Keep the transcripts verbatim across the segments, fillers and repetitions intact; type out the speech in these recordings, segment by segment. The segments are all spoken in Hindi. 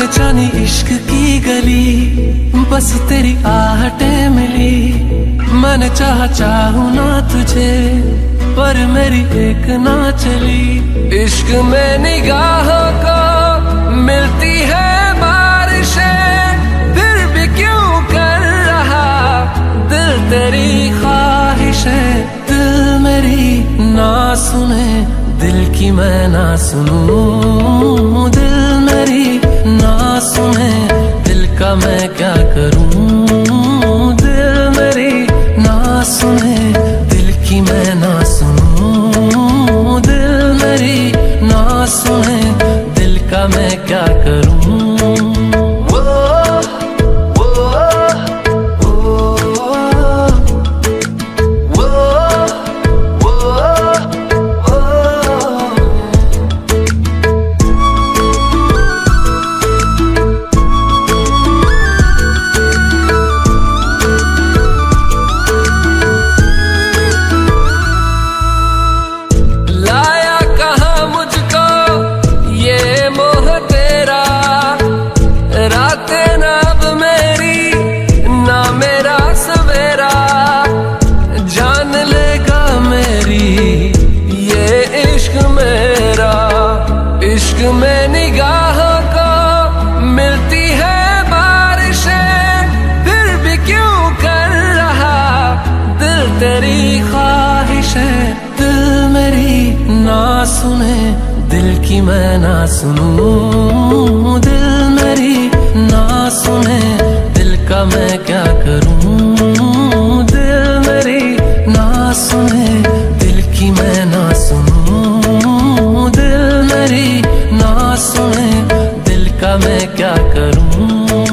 जानी इश्क की गली, बस तेरी आहटें मिली। मैंने चाहा चाहूं ना तुझे, पर मेरी एक ना चली। इश्क में निगाहों को मिलती है बारिशें, फिर भी क्यों कर रहा दिल तेरी ख्वाहिशें। दिल मेरी ना सुने, दिल की मैं ना सुनूं। दिल मेरी ना सुने, दिल का मैं क्या करूं। दिल मेरी ना सुने, दिल की मैं ना सुनूं। दिल मेरी ना सुने, दिल का मैं क्या करूं। इश्क में निगाहों को मिलती है बारिशें, फिर भी क्यों कर रहा दिल तेरी ख्वाहिशें। दिल मेरी ना सुने, दिल की मैं ना सुनूं। दिल मेरी ना सुने, दिल का मैं क्या करूं। दिल मेरी ना सुने, दिल की मैं ना सुनूं। दिल मेरी ना सुने, दिल का मैं क्या करूं।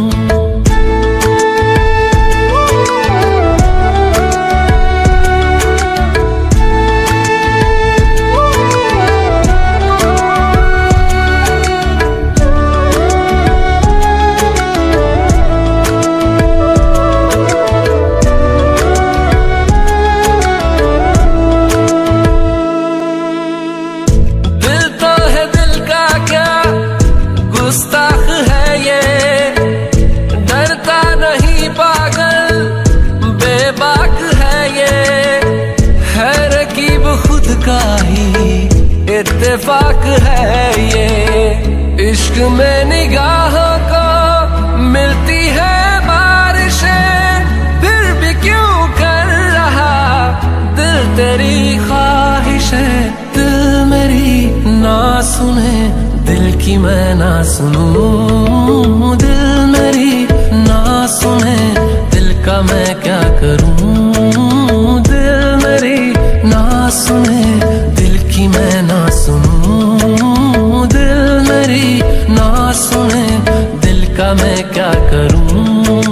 गुस्ताख है ये, डरता नहीं पागल बेबाक है ये। है रकीब खुद का ही इत्तेफाक है ये। इश्क में निगाहों को मिलती है बारिशें, फिर भी क्यों कर रहा दिल तेरी ख्वाहिशें। दिल मेरी ना सुने, दिल की मैं ना सुनूं। दिल मेरी ना सुने, दिल का मैं क्या करूं। दिल मेरी ना सुने, दिल की मैं ना सुनूं। दिल मेरी ना सुने, दिल का मैं क्या करूं।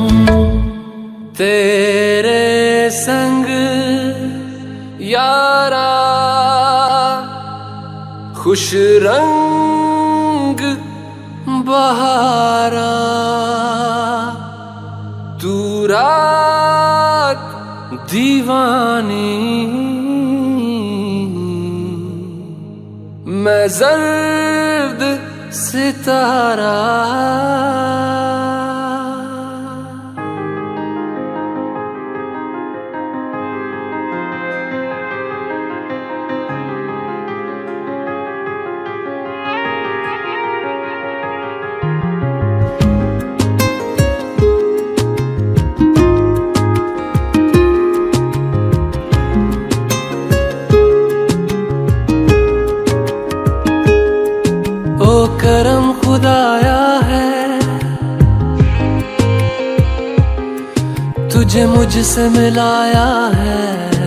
तेरे संग यारा खुश रंग बहारा, तू रात दीवानी, मैं जर्द सितारा। ओ करम खुदाया है, तुझे मुझसे मिलाया है।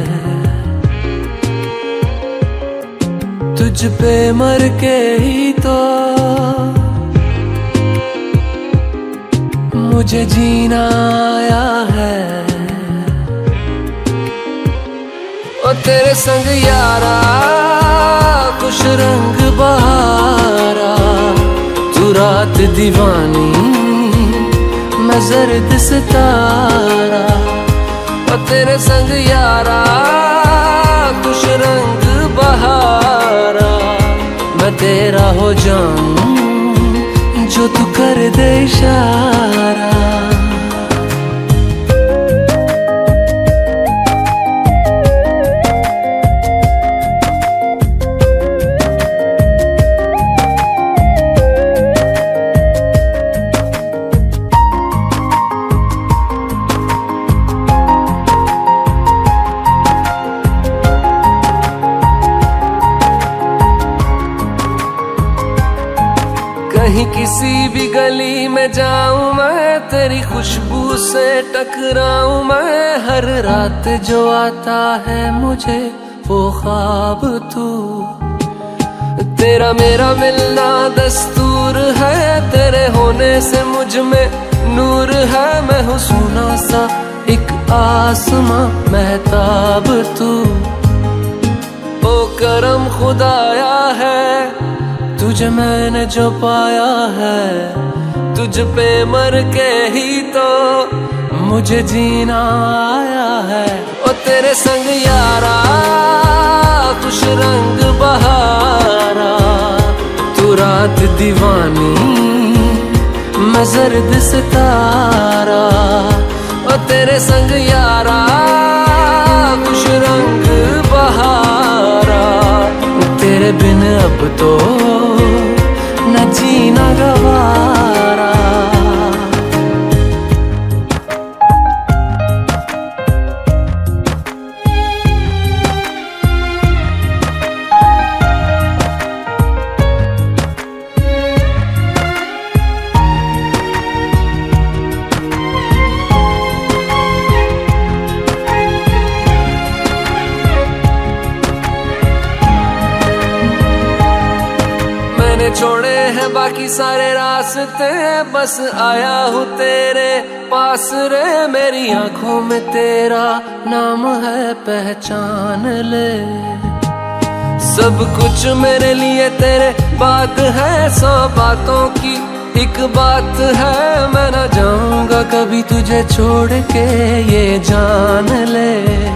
तुझ पे मर के ही तो मुझे जीना आया है। ओ तेरे संग यारा खुश रंग बहारा, तू रात दीवानी, मैं जर्द सितारा। ओ तेरे संग यारा खुश रंग बहारा, मैं तेरा हो जाऊं जो तू कर दे इशारा। कहीं किसी भी गली में जाऊं मैं, तेरी खुशबू से टकराऊं मैं। हर रात जो आता है मुझे वो ख्वाब तू, तेरा मेरा मिलना दस्तूर है। तेरे होने से मुझ में नूर है। मैं हूँ सोना सा एक आसमां महताब तू। ओ करम खुदाया है तुझे मैंने जो पाया है, तुझ पे मर के ही तो मुझे जीना आया है। ओ तेरे संग यारा खुश रंग बहारा, तू रात दीवानी मैं जर्द सितारा। ओ तेरे संग यारा खुश रंग बहारा, तेरे बिन अब तो न जीना गवारा। छोड़े हैं बाकी सारे रास्ते, बस आया हूँ तेरे पास रे। मेरी आंखों में तेरा नाम है पहचान ले। सब कुछ मेरे लिए तेरे बात है, सौ बातों की एक बात है। मैं ना जाऊंगा कभी तुझे छोड़ के ये जान ले।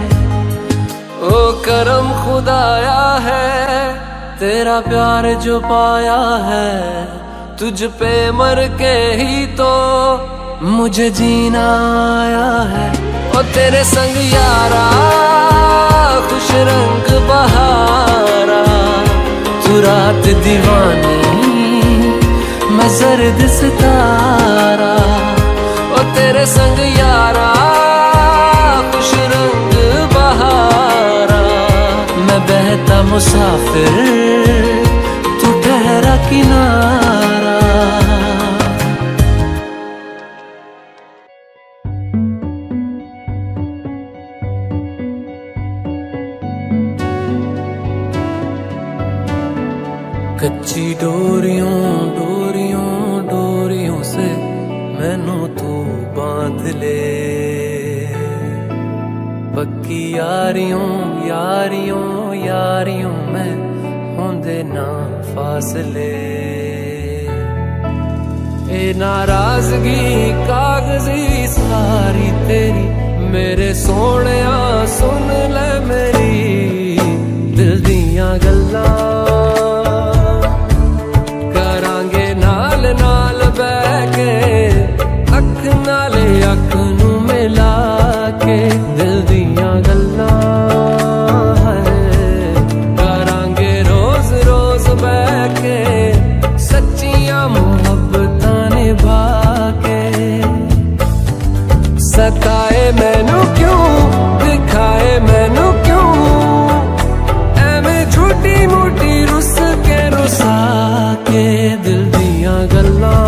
ओ करम खुदाया है तेरा प्यार जो पाया है, तुझ पे मर के ही तो मुझे जीना आया है। ओ तेरे संग यारा खुश रंग बहारा, तू रात दीवानी मैं जर्द सितारा। ओ तेरे संग यारा खुश रंग बहारा, मैं बहता मुसाफिर तू ठहरा किनारा। कच्ची डोरियों डोरियों डोरियों से मैनू तू बांध ले। पक्की यारियों यारियों यारियों में होंदे ना फासले। ए नाराजगी कागजी सारी तेरी, मेरे सोहणिया सुन ले मेरी दिल दियां गल्लां। करांगे नाल नाल बैठ के अख नाले अख नू मिला के दिल दियां गल्लां। करांगे रोज रोज बैठ के सच्चियां मुहब्बतां निभा के। सताए मैनू क्यों दिखाए मैनू क्यों, एवें झूठी मूठी रुस के रुसा के दिल दियां गल्लां।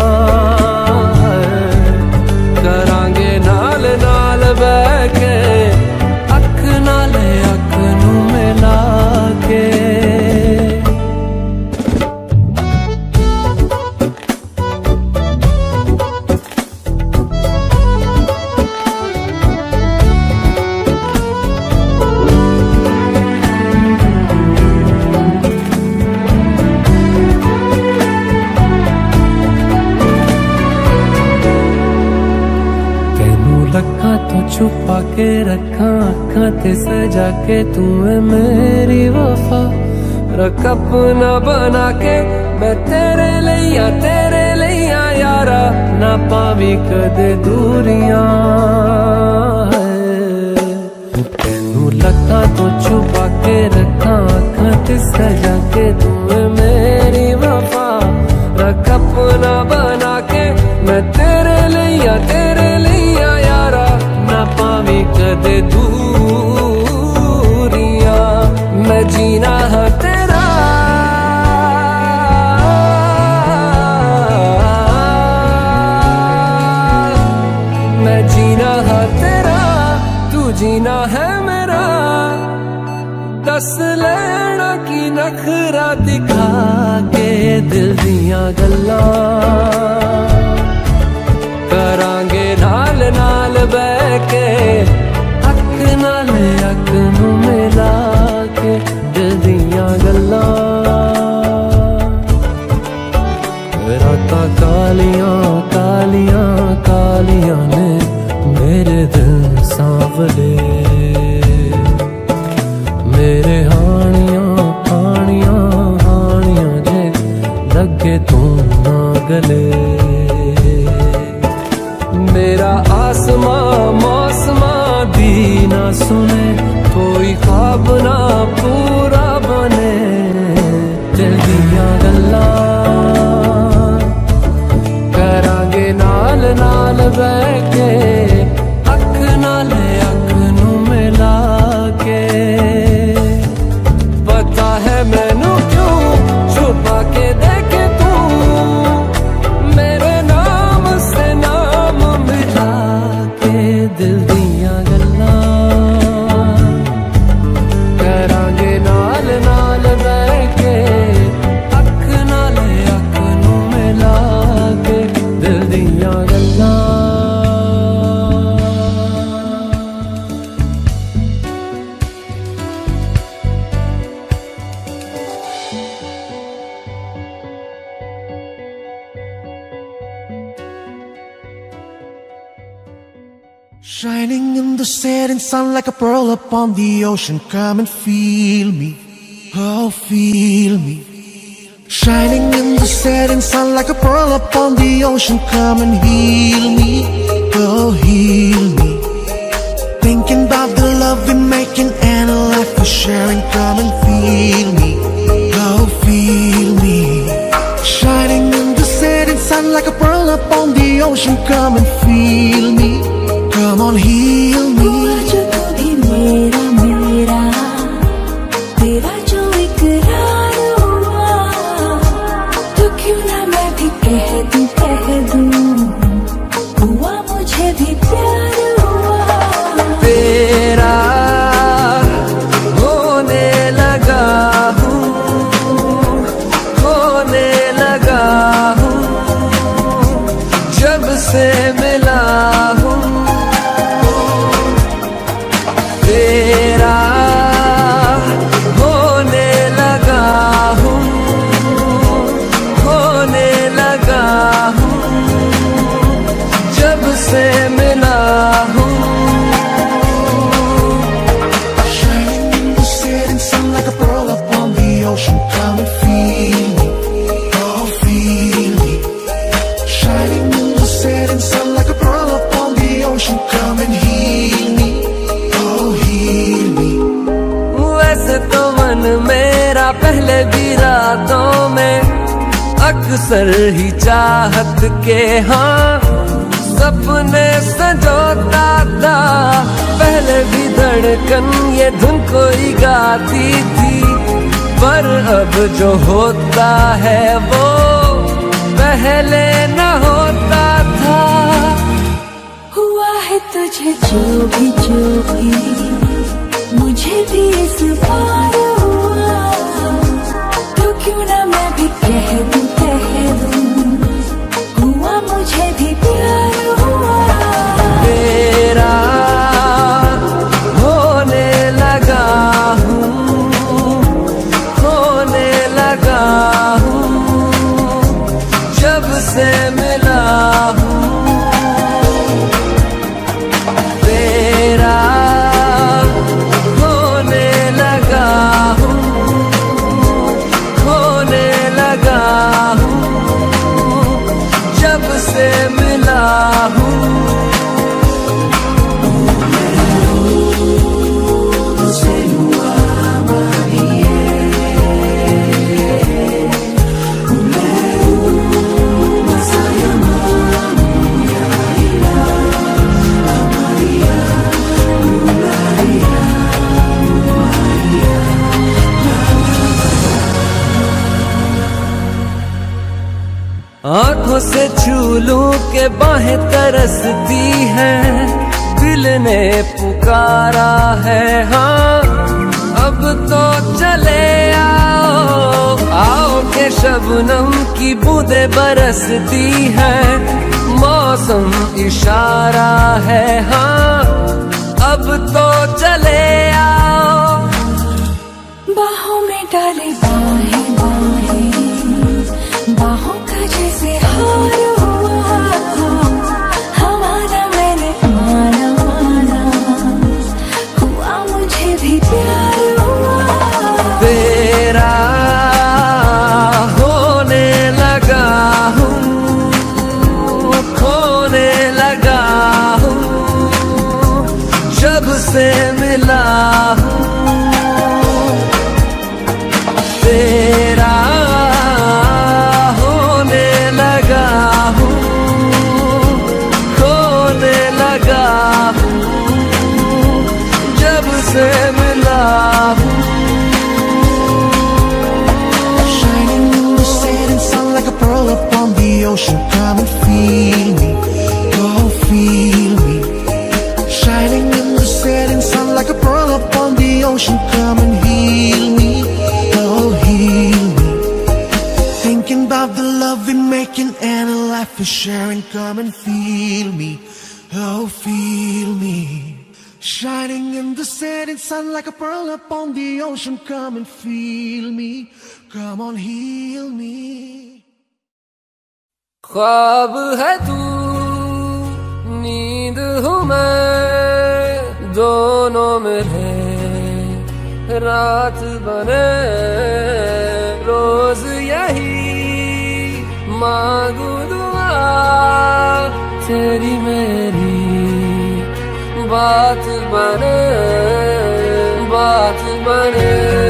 करांगे नाल नाल बैठ के अख नाले अख नू मिला के। रखा तो छुपा के रखा अखा ते सजा के, तू है मेरी वफा। रख अपना बना के मैं तेरे लिया तेरे लिया यारा ना पावी कदे दूरियां तेनू लखां तो छुपा के रखा अखां ते सजा के तू मेरी वफा रख अपना बना के मैं तेरे लिया तेरे लिया यारा ना पावी कदे दूरियां मैं जीना है तेरा मैं जीना है तेरा तू जीना है मेरा दस लेना की नखरा दिखा के दिल दियां गल्लां करांगे नाल नाल बह के अख नाल अख नू मिला के दिल दियां गल्लां रातां कालियां कालियां कालियां ने मेरे दिल सांवले मेरे हानियां हानियां हानियां जे लगे तू ना गले मेरा आसमां मौसमां दी ना सुने कोई ख्वाब ना पूरा बने दिल दियां गल्लां करांगे नाल नाल बह के अख नाल अख नू मिला के पता है मैनू क्यों छुपा के देखे तू मेरे नाम से नाम मिला के दिल दियां गल्लां करांगे नाल नाल बह के अख नाल अख नू मिला के दिल दियां गल्लां Shining in the setting sun like a pearl upon the ocean. Come and feel me, oh feel me. Shining in the setting sun like a pearl upon the ocean. Come and heal me, oh heal me. Thinking about the love we're making and a life we're sharing. Come and feel me, oh feel me. Shining in the setting sun like a pearl upon the ocean. Come and feel me, come on heal me. हुआ जो कभी मेरा मेरा तेरा जो इकरार हुआ तो क्यों ना मैं भी कह दूं कह दूं हुआ मुझे भी प्यार हुआ तेरा होने लगा हूँ होने लगा हूँ जब से मिला हूँ तेरा होने लगा हूँ होने लगा हूँ जब से मिला हूँ Shining in the setting sun like a pearl upon the ocean. Come and feel me, oh feel me. Shining in the setting sun like a pearl upon the ocean. Come and heal me, oh heal me. वैसे तो मन मेरा पहले भी रातों में अक्सर ही चाहत के हाँ सपने संजोता था पहले भी धड़कन ये धुन कोई गाती थी पर अब जो होता है वो पहले न होता था हुआ है तुझे जो भी जो भी मुझे भी इस बार हुआ तो क्यों ना मैं भी कह दूं कह दूं हुआ मुझे भी प्यार हुआ तेरा होने लगा हूँ होने लगा हूँ जब से मिला हूँ तेरा होने लगा आंखों से छू लूं के बाहें तरसती हैं, दिल ने पुकारा है हाँ अब तो चले आओ, आओ के शबनम की बूंदे बरसती हैं, मौसम इशारा है हाँ अब तो चले आओ। बाहों में डाले बाहें बाहें, बाहों का जैसे हार हुआ, हमारा मैंने माना माना, हुआ मुझे भी प्यार हुआ। तेरा होने लगा हूँ, खोने लगा हूँ, जब से मिला हूँ। तेरा होने लगा हूँ, खोने लगा हूँ, जब से मिला हूँ। Shining in the setting sun like a pearl upon the ocean. Come and feel me, oh feel me. Shining in the setting sun like a pearl upon the ocean. Come and heal me, oh heal me. Thinking about the love we're making and a life we're sharing. Come and feel me, oh feel me. Shining in the setting sun like a pearl upon the ocean. Come and feel me, come on heal me. ख्वाब है तू, नींद हूँ मैं, दोनों मेरे रात बने, रोज यही मांगू दुआ, तेरी मेरी बात बने, बात बने।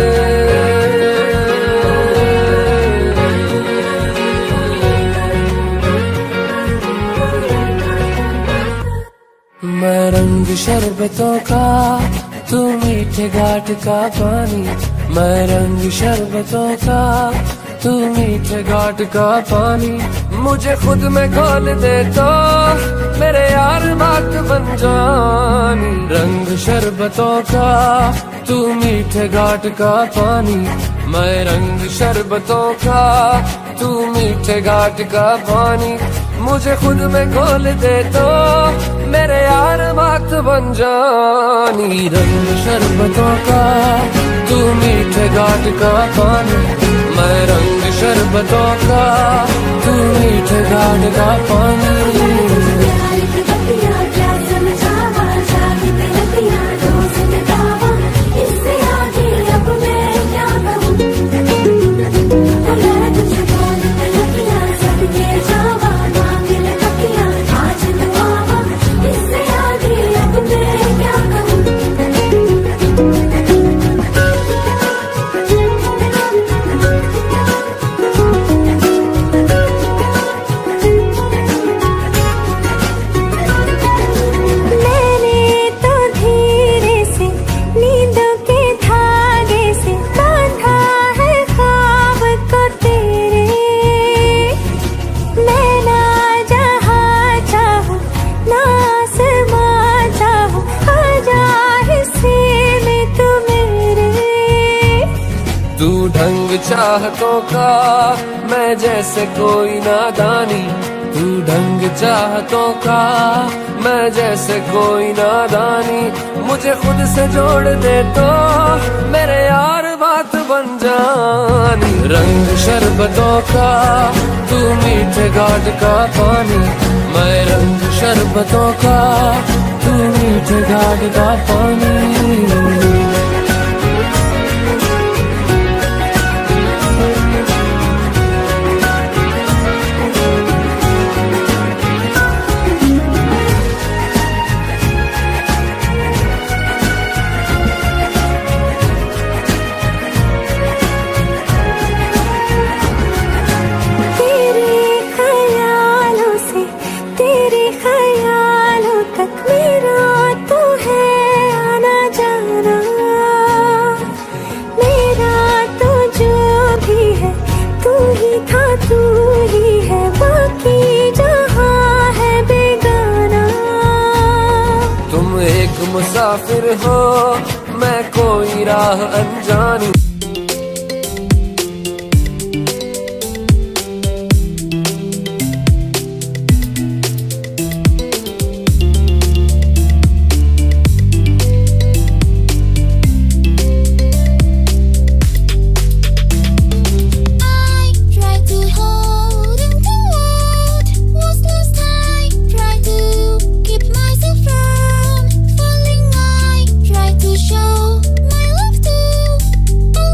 मैं रंग शरबतों का, तू मीठे घाट का पानी, मैं रंग शरबतों का, तू मीठे घाट का पानी, मुझे खुद में खोल दे तो मेरे यार बात बन जानी। रंग शरबतों का, तू मीठे घाट का पानी, मैं रंग शरबतों का, तू मीठे घाट का पानी, मुझे खुद में खोल दे तो मेरे यार बात बन जानी। रंग शरबतों का, तू मीठे घाट का पानी, मैं रंग शरबतों का, तू मीठे घाट का पानी। चाहतों का मैं जैसे कोई नादानी, तू ढंग चाहतों का मैं जैसे कोई नादानी, मुझे खुद से जोड़ दे तो मेरे यार बात बन जानी। रंग शरबतों का, तू मीठे घाट का पानी, मैं रंग शरबतों का, तू मीठे घाट का पानी। तेरे ख्यालों तक मेरा तो है आना जाना। मुसाफिर हो, मैं कोई राह अनजानी। Show my love to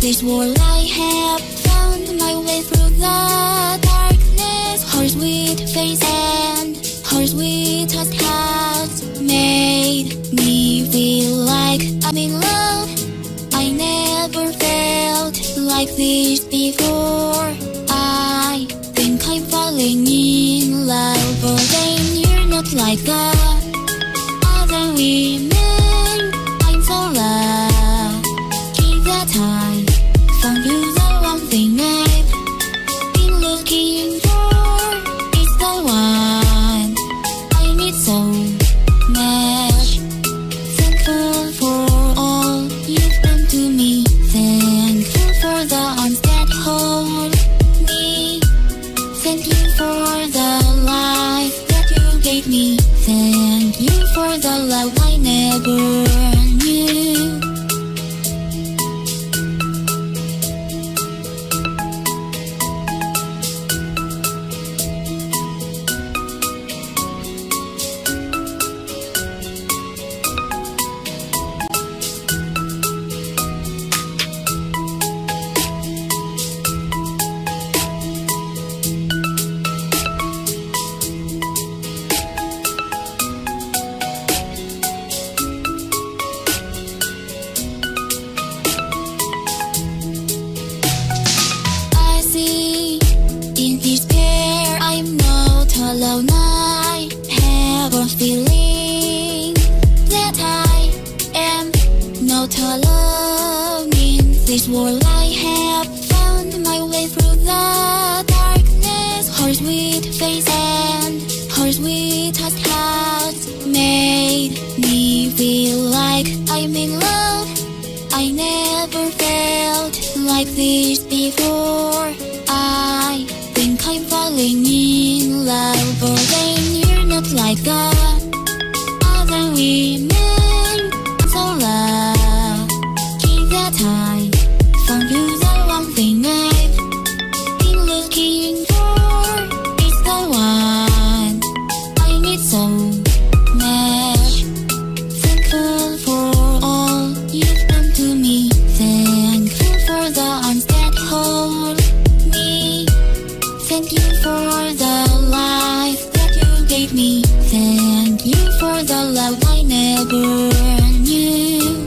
this world I have found my way through the darkness. Her sweet face and her sweet touch has made me feel like I'm in love. I never felt like this before. I think I'm falling in love, but then you're not like the other women. I'm so lucky that I found you, the one thing I've been looking for. It's the one I need so much. Thankful for all you've done to me. Thankful for the arms that hold me. Thank you for the life that you gave me. Thank you for the love I never knew. I see in despair I'm not alone. I have a feeling that I am not alone in this world. I have found my way through the darkness. Her sweet face and her sweet touch has made me feel like I'm in love. I never felt like this before. I think I'm falling in love, but then you're not like the other women. I'm so lucky that I found you, the one thing I've been looking for. It's the one I need so much. Thankful for all you've done to me. Thankful for the arms that hold me. Thank you for the life that you gave me. Thank you for the love I never knew.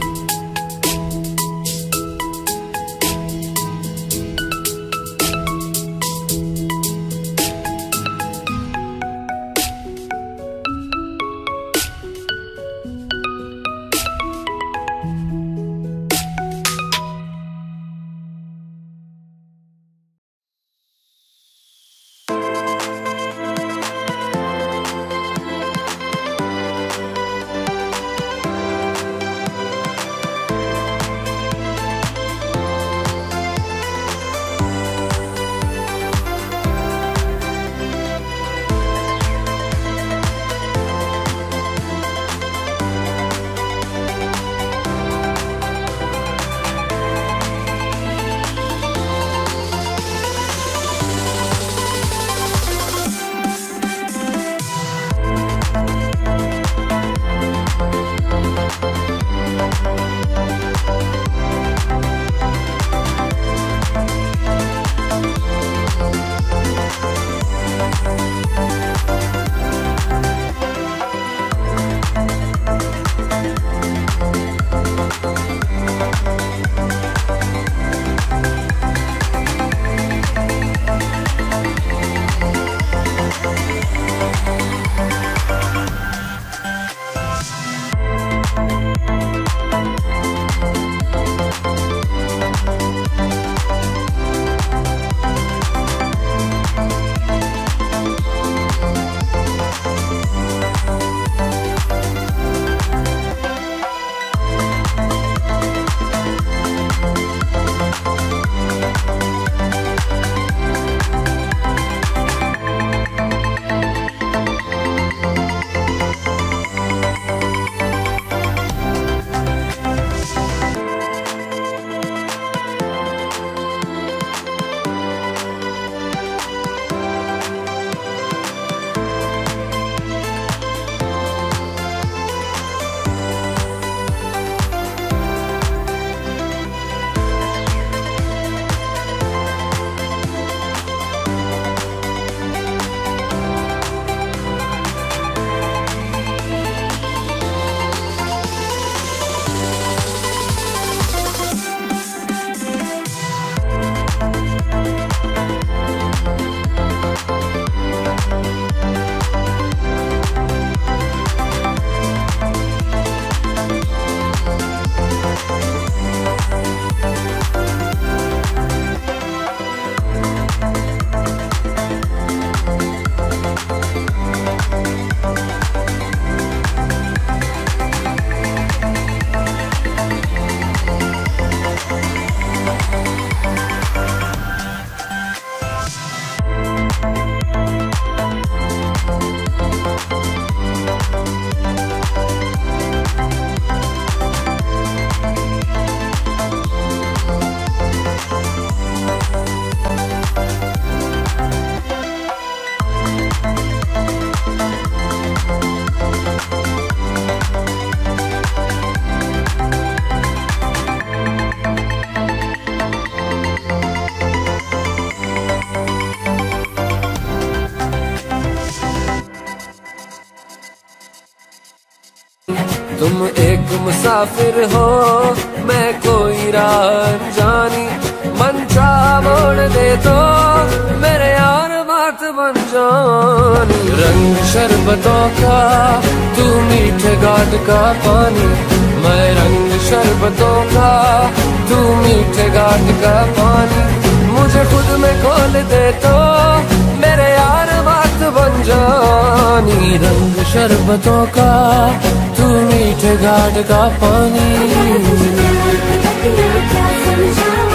तुम एक मुसाफिर हो, मैं कोई राह जानी, मन चाह मोड़ दे तो मेरे यार बात बन जानी। रंग शरबतों का तू मीठे घाट का पानी, मैं रंग शरबतों का तू मीठे घाट का पानी। मुझे खुद में खोल दे तो मेरे यार बात बन जानी। रंग शरबतों का तू मीठे घाट का पानी।